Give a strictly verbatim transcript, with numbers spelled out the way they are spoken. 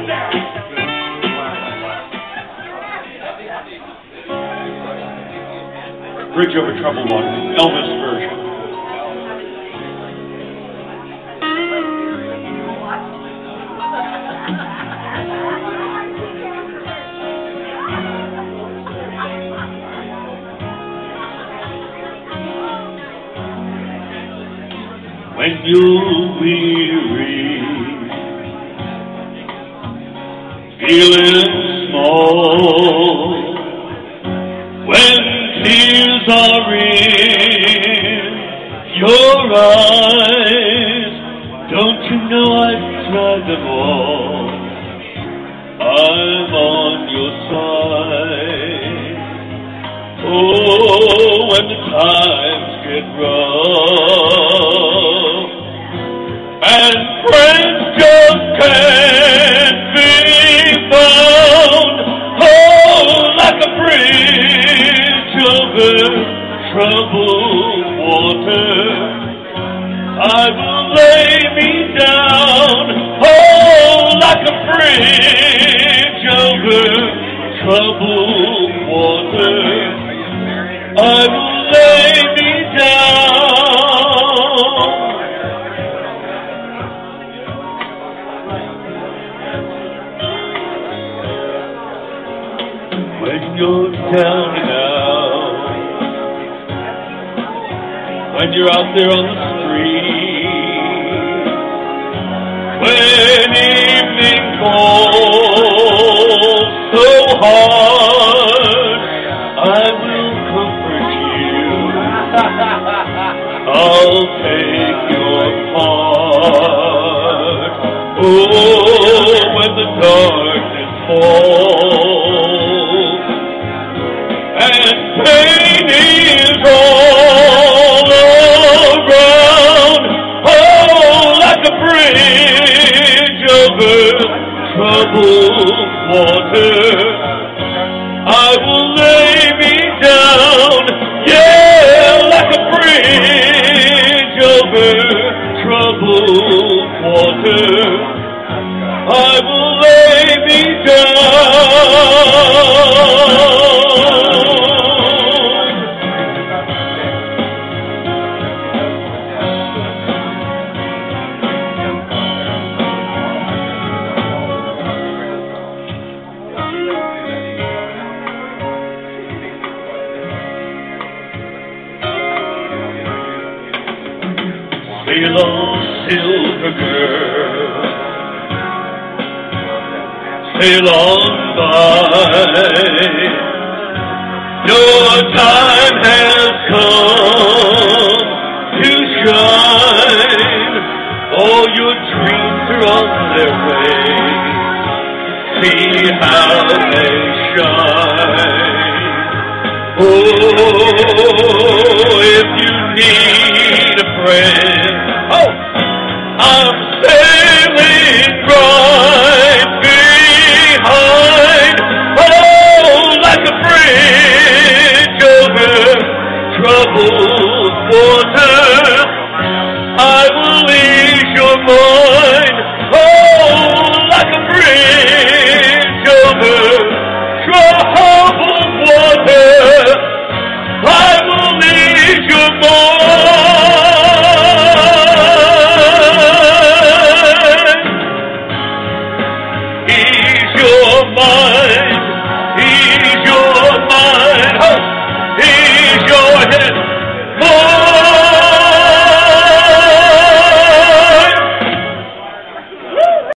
Bridge Over Troubled Water, Elvis version. When you're weary, feeling small, when tears are in your eyes, don't you know I've tried them all? I'm on your side. Oh, when the times get rough and friends just can't be found, oh, like a bridge over troubled water, I will lay me down, oh, like a bridge over troubled water, I will lay me down. When you're down and out, when you're out there on the street, when evening falls so hard, I will comfort you. I'll take your part. Oh, when the darkness falls and pain is all around, oh, like a bridge over troubled water, I will lay me down, yeah, like a bridge over troubled water, I will lay me down. Sail on, silver girl, sail on by. Your time has come to shine. All your dreams are on their way. See how they shine. Oh, if you need a friend, oh, I'm sailing right behind. Oh, like a bridge over troubled water, I will ease your mind. Oh, like a bridge over troubled water, I will ease your mind. Ease your mind.